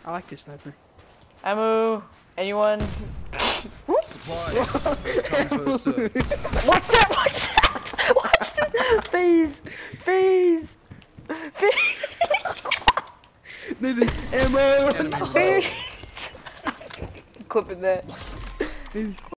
I like this sniper. Ammo. Anyone? Supplies. What's What's that? What's that? What's that? Faze. Faze. Faze. Ammo! Faze. Clipping that.